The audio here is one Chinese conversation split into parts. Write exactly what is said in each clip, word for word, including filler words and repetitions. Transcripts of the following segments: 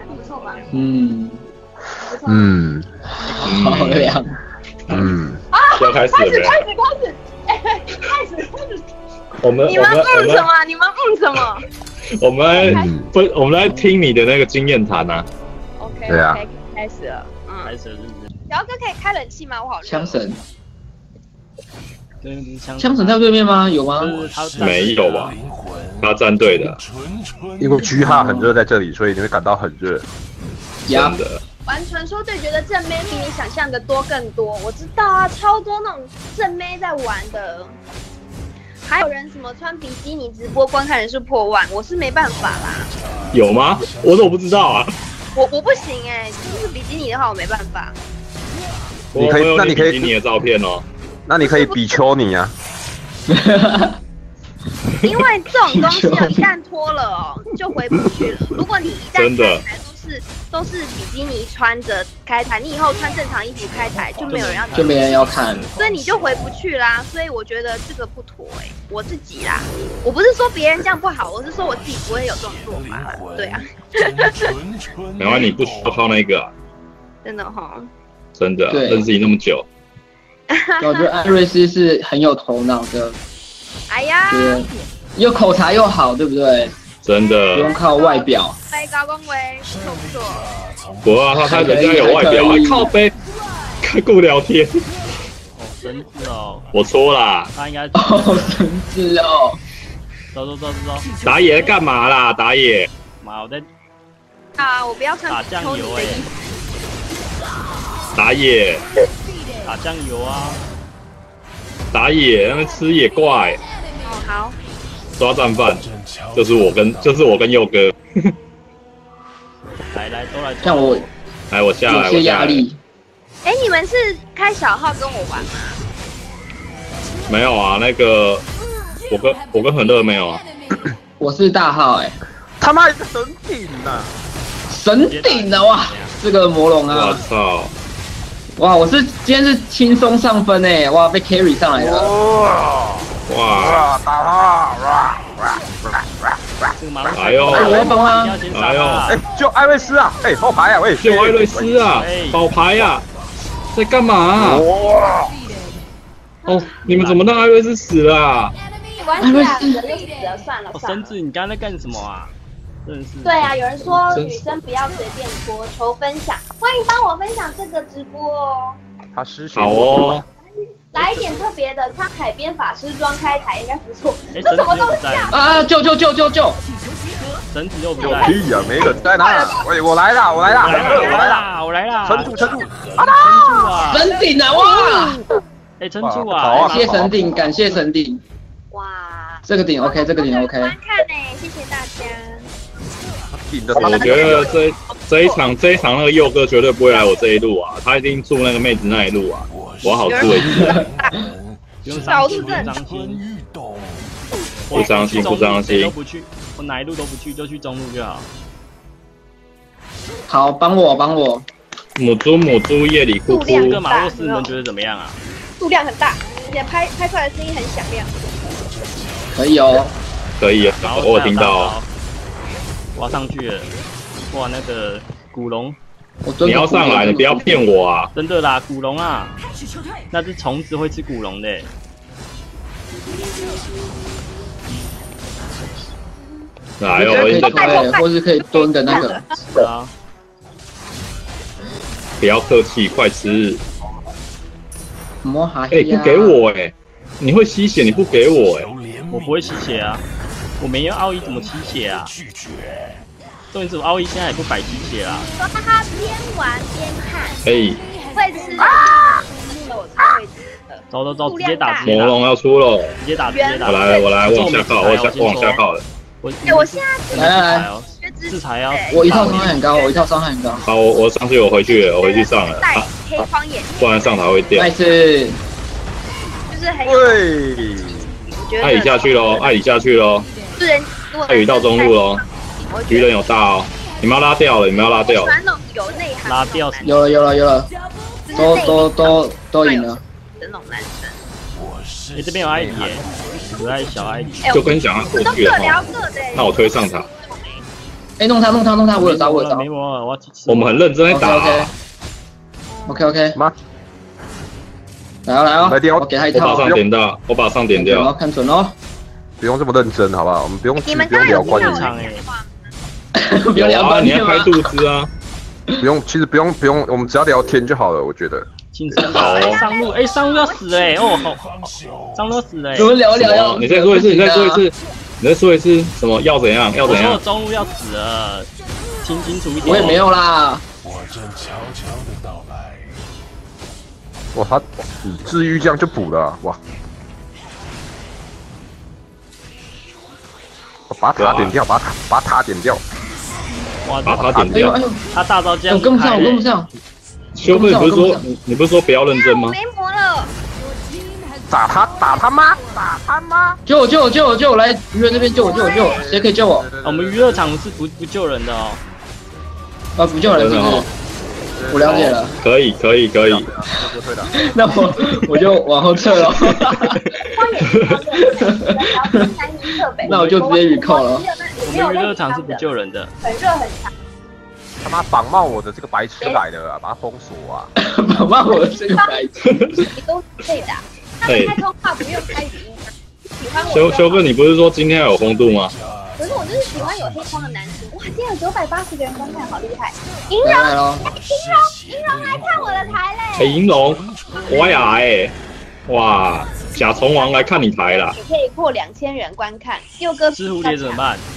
不错吧？ 嗯， 嗯， 好凉。 嗯， 啊， 要开始了没？ 开始开始开始，哎，开始开始。 我们你们我嗯什么？你们嗯什么我们嗯不，我们来听你的那个经验谈啊。 ？OK 对啊 OK， 开始了。嗯， 开始了是不是？ 小哥可以开冷气吗？我好热。 枪神， 对，枪枪神在对面吗？有吗？ 就是他没有吧？他站队的， 因为 G 哈很热在这里，所以你会感到很热。 呀真，的。 玩传说对决的正妹比你想象的多更多，我知道啊，超多那种正妹在玩的。还有人什么穿比基尼直播观看人数破万，我是没办法啦， 有吗？我怎么不知道啊？ 我我不行哎、欸，就是比基尼的话我没办法。 你可以我有那你可以比基尼的照片哦。 那你可以比丘尼啊， 因为这种东西啊，一旦脱了哦，就回不去了。如果你一旦真的开台都是都是比基尼穿着开台，你以后穿正常衣服开台就没有人要， 就没人要看。 所以你就回不去啦。所以我觉得这个不妥哎、我自己啦，我不是说别人这样不好，我是说我自己不会有这种做法啦。对啊， 没关系，你不需要靠那个、啊， 真的哈。 真的、啊、 对认识你那么久， 我觉得艾瑞斯是很有头脑的， 哎呀， 对，又口才又好，对不对？ 真不用的。 靠外表。 飞高恭维，不错不错。 不啊，他他人家有外表啊还可以， 靠背，跟顾聊天。 哦，神子哦， 我错啦， 他应该哦，神子哦， 走走走走走， 打野干嘛啦？打野， 妈，我在啊，我不要穿打酱油哎、 秋你的衣服。 打野， 打酱油啊， 打野，那边吃野怪， 哦，好。 抓战犯，就是我跟就是我跟佑哥。 来来都来， 像我来，我下来， 有些我下来。 压力。 哎、你们是开小号跟我玩吗？ 没有啊，那个我跟我跟很乐没有啊。 我是大号哎、 他妈神顶呐！ 神顶的哇！这个魔龙我啊， 操！ 哇！我是今天是轻松上分哎、哇！被 carry 上来了。 哇哇！ 哇，打他！哇哇哇哇哇！ 这个马路哎呦哎我要帮他一定要先杀哎呦他哎，救艾瑞斯啊！哎，后排啊！喂， 救艾瑞斯啊哎！ 保牌啊！在干嘛啊？ 哇！ 哦，你们怎么让艾瑞斯死了啊？ 没关系啊，死了就死了，算了哦， 算了。 神子，你刚刚在干什么啊？真的是。 对啊，有人说真女生不要随便播，求分享，欢迎帮我分享这个直播哦。 他失血。 好哦， 来一点特别的，穿海边法师装开台应该不错。 哎， 这什么神子又不在， 东西啊？ 啊！救救救救救！ 神子又不有在。 屁呀！没人在那。喂，我来啦！我来啦！ 我来我来啦！ 啦！我来啦！ 撑住，撑住！ 撑住啊！ 神顶啊！哇！ 哎，撑住哇啊！ 感谢神顶，感谢神顶。 哇， 这个顶 OK，这个顶 OK。 观看呢，谢谢大家。 顶着我觉得这这一场这一场那个佑哥绝对不会来我这一路啊，他一定住那个妹子那一路啊，我要好自为之。 不用伤心，不用伤心。 不伤心不伤心都不去，我哪一路都不去，就去中路就好。 好，帮我帮我。 母猪母猪夜里哭哭， 这个马洛斯你们觉得怎么样啊？ 数量很大，而且拍拍出来的声音很响亮。 可以哦。 可以啊， 然后我有听到哦。 我要上去了，哇，那个古龙， 我蹲你要上来，你不要骗我啊！ 真的啦，古龙啊，那只虫子会吃古龙的。 来哦， 可以你的对，或是可以蹲的那个。 是啊， 不要客气，快吃！ 摸哈哎，不给我哎，你会吸血，你不给我哎， 我不会吸血啊，我没有奥义怎么吸血啊？重点是我奥义现在也不摆吸血啦。 说他边玩边看， 哎， 会吃啊，我才会吃的。 走走走，直接打，直接打， 魔龙要出了， 直接打，直接打。 我来了，我来，我往下靠，我往下我往下靠了。 我哎，我现在来来来， 制裁哦！ 我一套伤害很高，我一套伤害很高。 好，我我上去，我回去了，我回去上了， 戴啊黑框眼镜， 不然上塔会掉。 再次， 就是很有， 喂， 我觉得艾里下去喽，艾里下去喽， 是人，如果艾里到中路喽， 我觉得鱼人有大哦，你们要拉掉了，你们要拉掉了。 喜欢那种有内涵、 拉掉有了有了有了，都都都都赢了。 的那种男生。 你这边有艾迪耶，可爱小艾迪。 哎就跟想要过都去了哈， 各聊各的、欸。 那我推上塔。 哎，弄他弄他弄他，我有招我有招。 没魔了，我要去吃。 我们很认真在打、啊。 OK OK， 妈， 来哦来哦， 来点我给他一我把套。 上点到，我把上点掉。 看准哦， 不用这么认真，好不好？我们不用你们不用刚刚有听到聊关键我场哎在讲话吗？ 不要聊啊， 观念吗你要开？肚子啊！ 不用，其实不用不用，我们只要聊天就好了，我觉得。 轻松好哎，上路哎，上路要死哎，哦好，上路要死哎。 我们聊一聊什要么？你再说一次，你再说一次，你再说一次，什么要怎样？要怎样我说我？中路要死了，听清楚一点。 我也没有啦。 哇，他你治愈这样就补了、啊，哇！我把塔点掉，把塔把塔点掉。 哇， 把他点掉哎呦哎。呦， 他大招这样我跟不上，我跟不上。 上。 修哥，你不是说你你不是说不要认真吗？ 没魔了， 打他打他妈打他妈！ 救我救我救我救我！来鱼人这边救我救我救我！谁可以救我？ 我们娱乐场是不不救人的哦。 啊，不救人是不是？我了解了。 可以可以可以。 就退了。 那我我就往后撤了。那我就直接预扣了。 我们娱乐场是不救人的。 很热很强。 他妈绑冒我的这个白痴来了啊！把他封锁啊！ 把我这个白痴。 你都可以的，他们开通话不用开语音，喜欢我。 修修哥，你不是说今天有风度吗？ 可是我就是喜欢有黑框的男生。哇，今天有九百八十个人观看，好厉害！银来荣， 喽！ 银荣，银荣来看我的台哎， 嘞！ 银龙，我呀哎，哇，甲虫王来看你台啦！ 也可以破两千人观看。佑哥， 吃蝴蝶怎么办？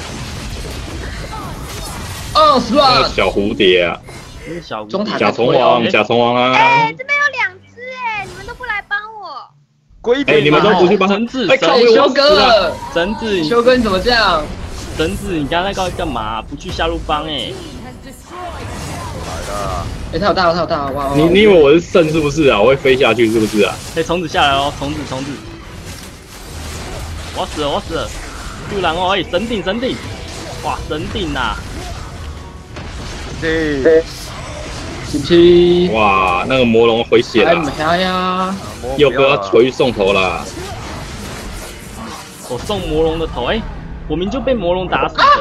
二十那个万。 小蝴蝶啊， 那是小中塔甲虫王，甲虫王啊！ 哎，这边有两只哎，你们都不来帮我。 哎， 龟点你们都不去帮绳子哎，靠哎，修哥， 绳子， 修哥你怎么这样？ 绳子，你刚才在干嘛？不去下路帮哎？ 来了， 哎，他有大，他有大，哇！ 你你以为我是肾是不是啊？我会飞下去是不是啊？ 哎，虫子下来哦，虫子虫子，我要死了我要死了，突然哦，哎，神顶神顶，哇神顶呐！ 这七七， 哇，那个魔龙回血哎了， 呀呀！ 佑哥要回去送头啦！ 我送魔龙的头，哎，我明就被魔龙打死的。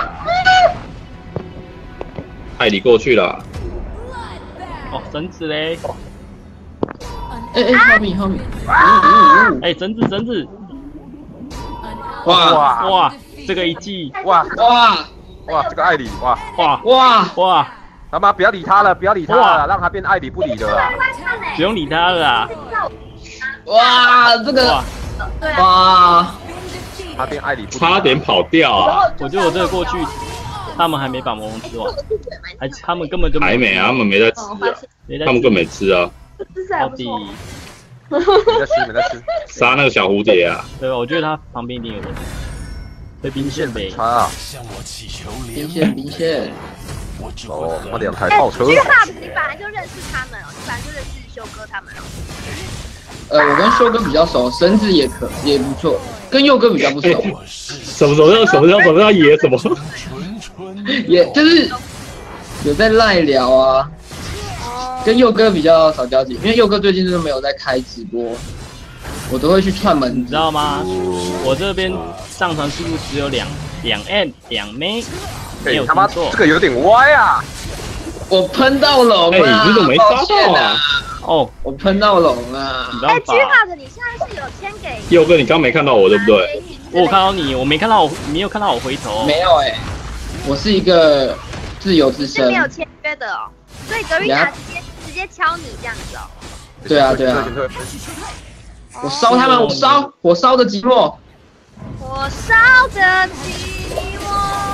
艾里过去了， 哦，绳子嘞， 哎哎，后面后面， 哎，绳子绳子， 哇哇哇，这个一记， 哇哇哇，这个艾里哇， 哇哇！ 哇， 他妈不要理他了，不要理他哇了，让他变艾里不理的啦。 不用理他了啦， 哇，这个哇， 对啊， 哇！ 他变艾里不理。 差点跑掉啊！ 我觉得我这个过去，他们还没把魔龙吃完，还他们根本就还没啊，他们没在吃啊， 没在他们根本没吃啊， 姿势还到底不错。 没在吃，没在吃。 杀那个小蝴蝶啊！ 对吧？我觉得他旁边一定有人，会兵线呗。 他啊， 兵线兵线， 哦，他两台哎炮车。 G Hub，你本来就认识他们哦，你本来就认识修哥他们哦。 呃，我跟修哥比较熟，绳子也可也不错，跟佑哥比较不熟， 什么什么叫什么叫什么叫野什么？ 也就是有在赖聊啊。跟佑哥比较少交集，因为佑哥最近都没有在开直播，我都会去串门， 你知道吗？我这边上传速度只有两两 M 两 M，没有哎他妈听错这。个有点歪啊！ 我喷到龙哎了， 你怎么没抱杀歉啊到啊？ 哦， 我喷到龙了你，知哎，G 道吧？ Hub，你现在是有签给佑哥，你刚没看到我对不对？ 我有看到你，我没看到我，没有看到我回头。 没有哎、我是一个自由之身是没，有签约的哦，所以格瑞娜直接直接敲你这样子哦。 对啊对啊退退退我烧他们，我烧，我烧的寂寞， 火烧的寂寞。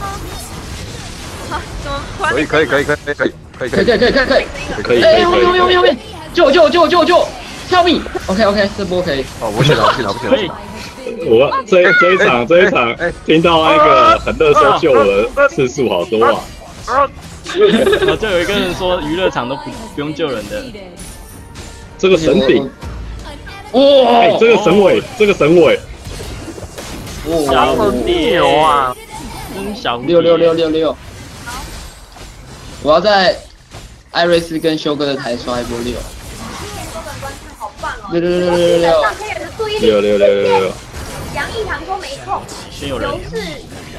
啊，怎么突然可以可以可以可以可以可以可以可以可以可以可以可以， 可以可哎， 以可以后面后面后面后面，救我救我救我救我救我，跳命 ，OK OK，这波可以， 哦，我选了我选了我选可以了。， 我这这一场这一场听到那个很热搜救我的次数好多啊！ 然后就有一个人说娱乐场都不不用救人的， 这个神顶， 哇， 哎，这个神尾，这个神尾， 小哇， 蝴蝶牛啊！ 真小蝴蝶六六六六六，我要在艾瑞斯跟修哥的台刷一波六， 好棒哦！ 六六六六六六上黑人的注意力， 六六六六六， 杨一堂说没错， 先有人刘氏